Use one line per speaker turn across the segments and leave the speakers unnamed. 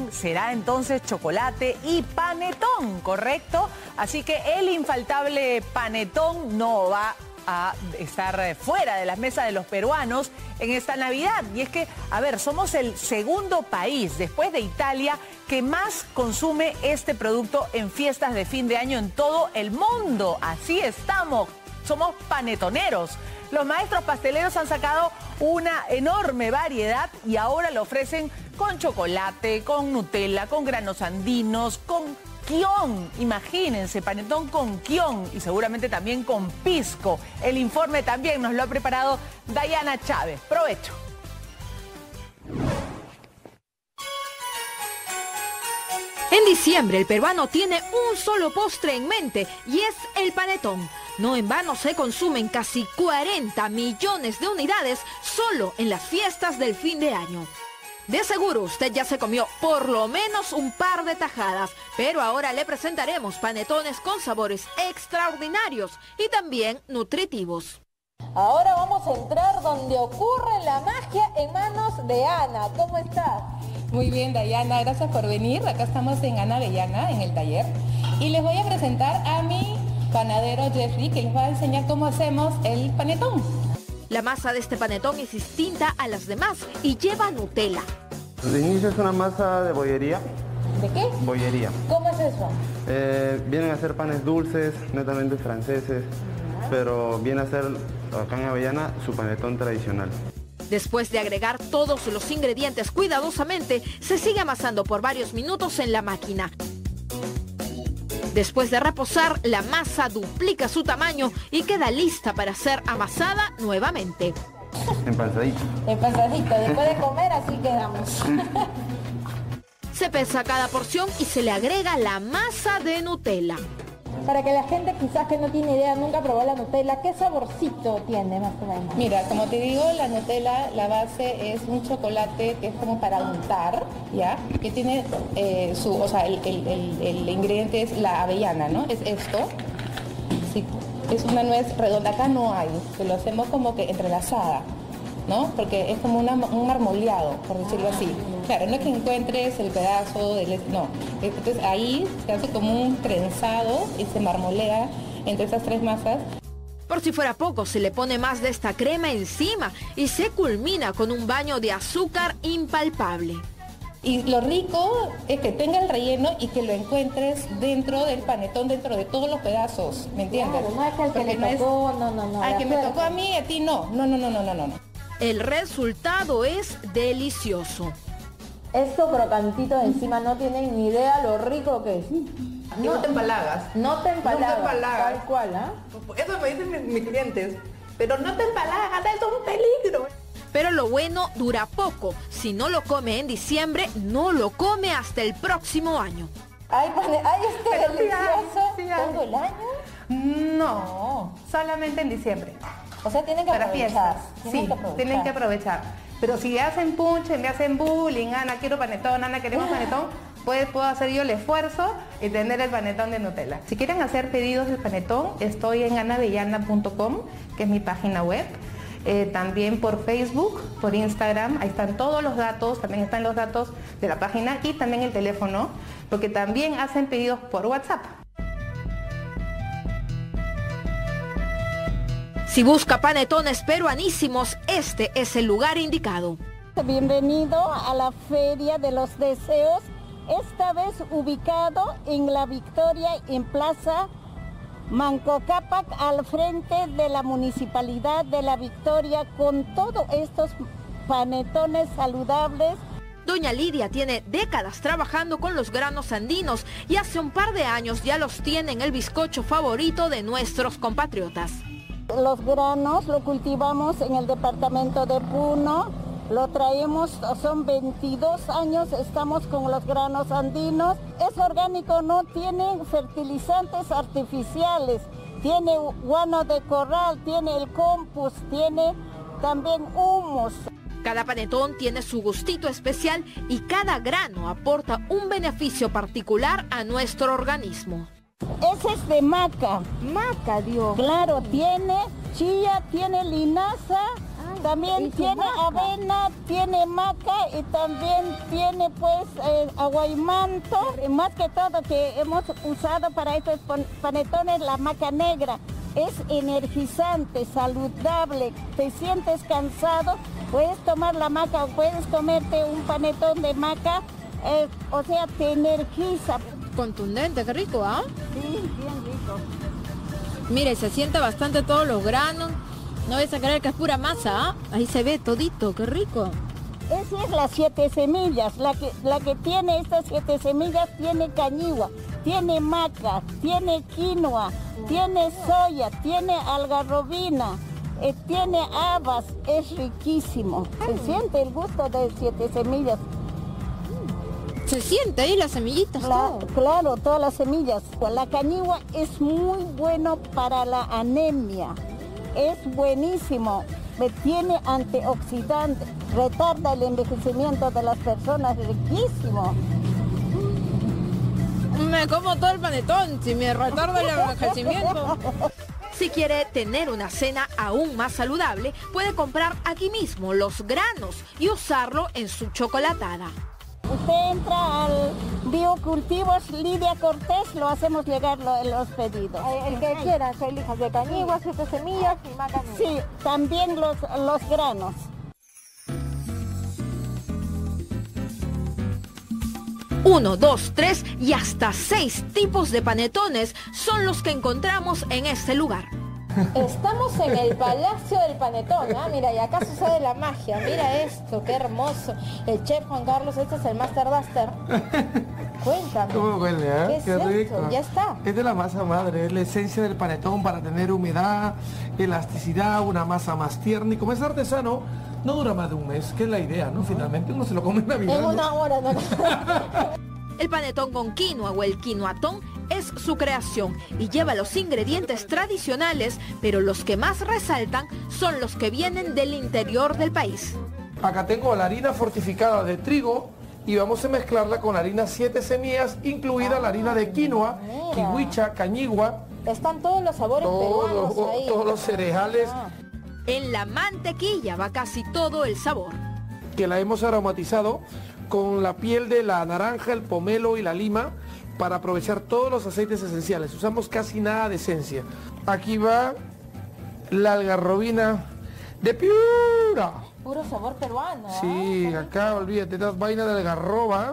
panetón será entonces chocolate y panetón, ¿correcto? Así que el infaltable panetón no va a estar fuera de las mesas de los peruanos en esta Navidad. Y es que, a ver, somos el segundo país, después de Italia, que más consume este producto en fiestas de fin de año en todo el mundo. Así estamos, somos panetoneros. Los maestros pasteleros han sacado una enorme variedad y ahora lo ofrecen con chocolate, con Nutella, con granos andinos, con quión. Imagínense, panetón con quión y seguramente también con pisco. El informe también nos lo ha preparado Dayana Chávez. Provecho.
En diciembre el peruano tiene un solo postre en mente y es el panetón. No en vano se consumen casi 40 millones de unidades solo en las fiestas del fin de año. De seguro usted ya se comió por lo menos un par de tajadas, pero ahora le presentaremos panetones con sabores extraordinarios y también nutritivos.
Ahora vamos a entrar donde ocurre la magia en manos de Ana. ¿Cómo estás?
Muy bien, Dayana, gracias por venir. Acá estamos en Ana Avellana, en el taller. Y les voy a presentar a mi panadero Jeffrey, que les va a enseñar cómo hacemos el panetón.
La masa de este panetón es distinta a las demás y lleva Nutella.
De inicio es una masa de bollería.
¿De qué?
Bollería.
¿Cómo es eso?
Vienen a ser panes dulces, netamente franceses, pero viene a ser acá en Avellana su panetón tradicional.
Después de agregar todos los ingredientes cuidadosamente, se sigue amasando por varios minutos en la máquina. Después de reposar, la masa duplica su tamaño y queda lista para ser amasada nuevamente.
Empanzadito.
Empanzadito, después de comer así quedamos.
Se pesa cada porción y se le agrega la masa de Nutella.
Para que la gente quizás que no tiene idea, nunca probó la Nutella, ¿qué saborcito tiene más o menos?
Mira, como te digo, la Nutella, la base es un chocolate que es como para untar, ¿ya? Que tiene el ingrediente es la avellana, ¿no? Es esto. Sí, es una nuez redonda, acá no hay, que lo hacemos como que entrelazada, ¿no? Porque es como un marmoleado, por decirlo así. Claro, no es que encuentres el pedazo no. Entonces ahí se hace como un trenzado y se marmolea entre esas tres masas.
Por si fuera poco, se le pone más de esta crema encima y se culmina con un baño de azúcar impalpable.
Y lo rico es que tenga el relleno y que lo encuentres dentro del panetón, dentro de todos los pedazos, ¿me entiendes?
Claro, no es que al que le tocó, no.
Al que me tocó a mí, a ti no. No.
El resultado es delicioso.
Esto crocantito de encima, no tienen ni idea lo rico que es.
No te empalagas.
No te empalagas. Tal cual, ¿ah?
Eso me dicen mis clientes. Pero no te empalagas, es un peligro.
Pero lo bueno dura poco. Si no lo come en diciembre, no lo come hasta el próximo año.
¿Hay delicioso todo el año?
No, solamente en diciembre.
O sea, tienen que aprovechar.
Tienen que aprovechar. Pero si hacen punche, me hacen bullying, Ana, quiero panetón, Ana, queremos panetón, puedo hacer yo el esfuerzo y tener el panetón de Nutella. Si quieren hacer pedidos del panetón, estoy en anavellana.com, que es mi página web. También por Facebook, por Instagram, ahí están todos los datos, también están los datos de la página y también el teléfono, porque también hacen pedidos por WhatsApp.
Si busca panetones peruanísimos, este es el lugar indicado.
Bienvenido a la Feria de los Deseos, esta vez ubicado en La Victoria, en Plaza Manco Cápac, al frente de la Municipalidad de La Victoria, con todos estos panetones saludables.
Doña Lidia tiene décadas trabajando con los granos andinos y hace un par de años ya los tiene en el bizcocho favorito de nuestros compatriotas.
Los granos lo cultivamos en el departamento de Puno, lo traemos, son 22 años, estamos con los granos andinos. Es orgánico, no tiene fertilizantes artificiales, tiene guano de corral, tiene el compost, tiene también humus.
Cada panetón tiene su gustito especial y cada grano aporta un beneficio particular a nuestro organismo.
Ese es de maca.
Maca, Dios.
Claro, tiene chía, tiene linaza También tiene avena, tiene maca y también tiene pues aguaimanto. Más que todo que hemos usado para estos panetones la maca negra. Es energizante, saludable. Te sientes cansado, puedes tomar la maca o puedes comerte un panetón de maca. O sea, te energiza.
Contundente, qué rico, ¿ah?
Sí, bien rico.
Mire, se siente bastante todos los granos. No vais a creer que es pura masa, ¿ah? Ahí se ve todito, qué rico.
Esa es las 7 semillas. La que tiene estas 7 semillas tiene cañigua, tiene maca, tiene quinoa, tiene soya, tiene algarrobina, tiene habas. Es riquísimo. Se siente el gusto de 7 semillas.
Se siente ahí las semillitas.
Claro, todas las semillas. La cañigua es muy bueno para la anemia. Es buenísimo. Tiene antioxidantes, retarda el envejecimiento de las personas, riquísimo.
Me como todo el panetón, si me retarda el envejecimiento. Si quiere tener una cena aún más saludable, puede comprar aquí mismo los granos y usarlo en su chocolatada.
Usted entra al Biocultivos Lidia Cortés, lo hacemos llegar los pedidos.
El que quiera, se elija de cañigua, 7 semillas y maca negra.
Sí, también los granos.
Uno, 2, 3 y hasta 6 tipos de panetones son los que encontramos en este lugar.
Estamos en el Palacio del Panetón, ¿ah? Mira, y acá sucede la magia. Mira esto, qué hermoso. El chef Juan Carlos, este es el Master Duster. Cuéntame.
¿Cómo huele, eh?
¿Qué es
rico.
esto? Ya está.
Es de la masa madre, es la esencia del panetón para tener humedad, elasticidad, una masa más tierna. Y como es artesano, no dura más de un mes, que es la idea, ¿no? Finalmente uno se lo come en Navidad.
En una hora, ¿no?
El panetón con quinoa o el quinoatón es su creación y lleva los ingredientes tradicionales, pero los que más resaltan son los que vienen del interior del país.
Acá tengo la harina fortificada de trigo y vamos a mezclarla con la harina 7 semillas, incluida la harina de quinoa, kiwicha, cañigua.
Están todos los sabores peruanos ahí.
Todos los cereales.
En la mantequilla va casi todo el sabor.
Que la hemos aromatizado con la piel de la naranja, el pomelo y la lima para aprovechar todos los aceites esenciales. Usamos casi nada de esencia. Aquí va la algarrobina de Piura.
Puro sabor peruano.
Sí, acá olvídate, estas vainas de algarroba.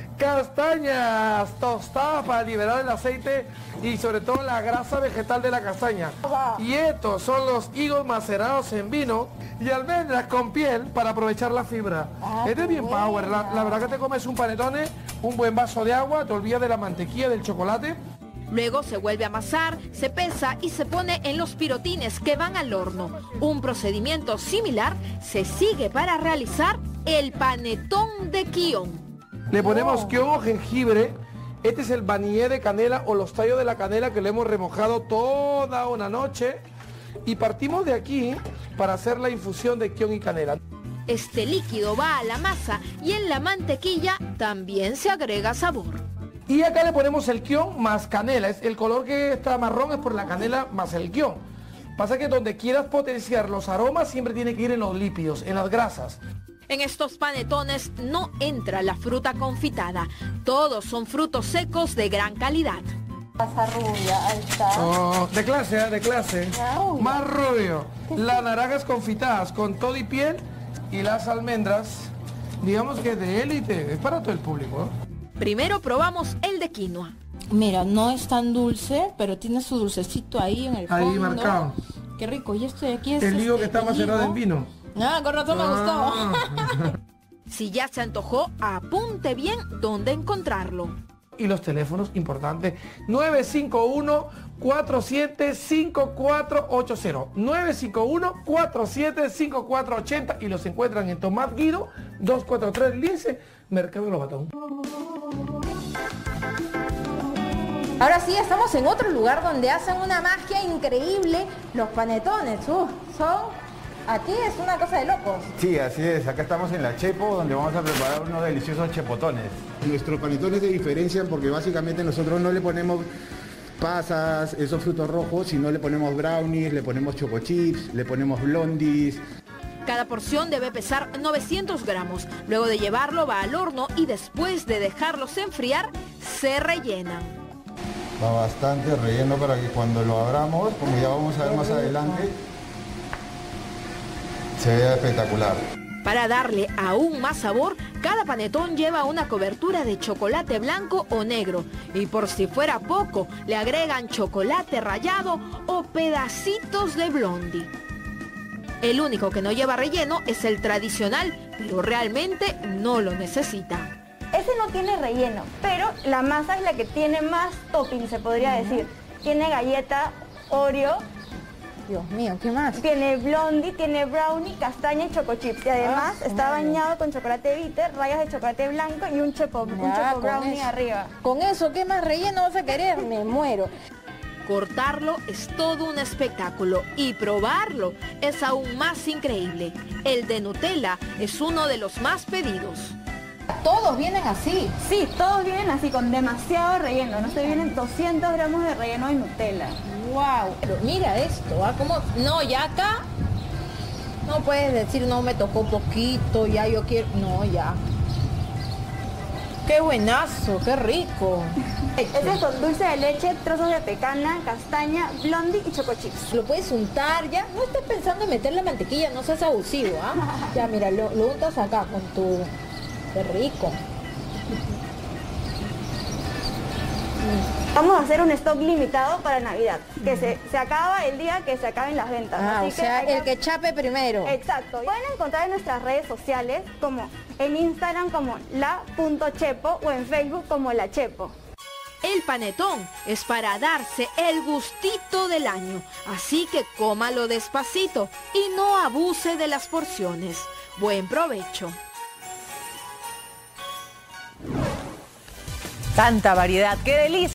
Castañas tostadas para liberar el aceite y sobre todo la grasa vegetal de la castaña. Y estos son los higos macerados en vino y almendras con piel para aprovechar la fibra. Este es bien power, la verdad que te comes un panetone, un buen vaso de agua, te olvidas de la mantequilla, del chocolate.
Luego se vuelve a amasar, se pesa y se pone en los pirotines que van al horno. Un procedimiento similar se sigue para realizar el panetón de quión.
Le ponemos quión o jengibre. Este es el vanillé de canela o los tallos de la canela que le hemos remojado toda una noche. Y partimos de aquí para hacer la infusión de quión y canela.
Este líquido va a la masa y en la mantequilla también se agrega sabor.
Y acá le ponemos el quión más canela. El color que está marrón es por la canela más el quión. Pasa que donde quieras potenciar los aromas siempre tiene que ir en los lípidos, en las grasas.
En estos panetones no entra la fruta confitada. Todos son frutos secos de gran calidad.
Pasa rubia, ahí está.
Oh, de clase, de clase. Más rubio. Las naranjas confitadas con todo y piel y las almendras, digamos que de élite, es para todo el público.
Primero probamos el de quinoa.
Mira, no es tan dulce, pero tiene su dulcecito ahí en el fondo.
Ahí marcado.
Qué rico. Y esto de aquí es
el higo que está macerado en vino.
Ah, con razón me gustó.
Si ya se antojó, apunte bien dónde encontrarlo.
Y los teléfonos, importantes, 951-475480, 951-475480 y los encuentran en Tomás Guido, 243 Lince, Mercado de Lobatón.
Ahora sí, estamos en otro lugar donde hacen una magia increíble. Los panetones, aquí es una cosa de locos.
Sí, así es. Acá estamos en la Chepo, donde vamos a preparar unos deliciosos chepotones. Nuestros panetones se diferencian porque básicamente nosotros no le ponemos pasas, esos frutos rojos, sino le ponemos brownies, le ponemos choco chips, le ponemos blondies.
Cada porción debe pesar 900 gramos. Luego de llevarlo va al horno y después de dejarlos enfriar, se rellenan.
Va bastante relleno para que cuando lo abramos, como ya vamos a ver más adelante, se vea espectacular.
Para darle aún más sabor, cada panetón lleva una cobertura de chocolate blanco o negro. Y por si fuera poco, le agregan chocolate rallado o pedacitos de blondie. El único que no lleva relleno es el tradicional, pero realmente no lo necesita.
Ese no tiene relleno, pero la masa es la que tiene más topping, se podría decir. Tiene galleta Oreo.
Dios mío, ¿qué más?
Tiene blondie, tiene brownie, castaña y choco chips. Y además está bañado con chocolate bitter, rayas de chocolate blanco y un choco brownie arriba.
Con eso, ¿qué más relleno vas a querer? Me muero.
Cortarlo es todo un espectáculo y probarlo es aún más increíble. El de Nutella es uno de los más pedidos.
¿Todos vienen así?
Sí, todos vienen así, con demasiado relleno. No se vienen 200 gramos de relleno de Nutella.
¡Wow! Pero mira esto, ¿ah? ¿Cómo? No, ya acá no puedes decir, no, me tocó poquito, ya yo quiero... No, ya. ¡Qué buenazo! ¡Qué rico!
Este es con dulce de leche, trozos de pecana, castaña, blondie y choco chips.
Lo puedes untar ya. No estés pensando en meterle mantequilla, no seas abusivo, ¿ah? Ya, mira, lo untas acá con tu... ¡Qué rico!
Vamos a hacer un stock limitado para Navidad, que se acaba el día que se acaben las ventas.
Ah,
así
o sea, el que chape primero.
Exacto. Pueden encontrar en nuestras redes sociales, como en Instagram como la.chepo o en Facebook como la Chepo.
El panetón es para darse el gustito del año, así que cómalo despacito y no abuse de las porciones. Buen provecho.
Tanta variedad, qué delicia.